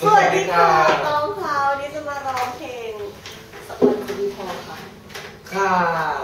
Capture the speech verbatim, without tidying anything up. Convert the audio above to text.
สวัสดีค่ะตองพาวนี่จะมาร้องเพลงสปอนดีพอค่ะค่ะ